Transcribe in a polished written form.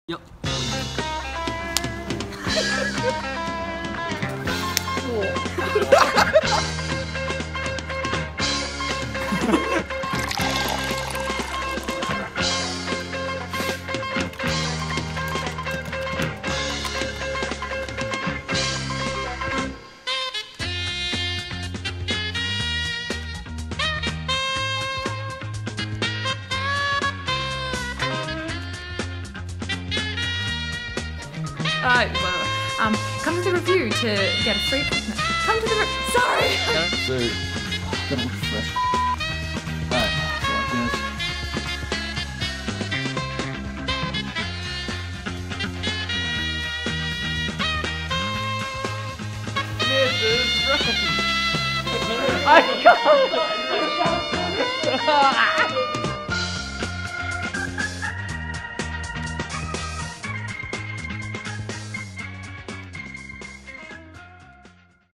Yep. Come to the review to get a free. Come to the. Sorry. So, gonna look fresh. Alright, so like this. Mrs. Recipe. I can't.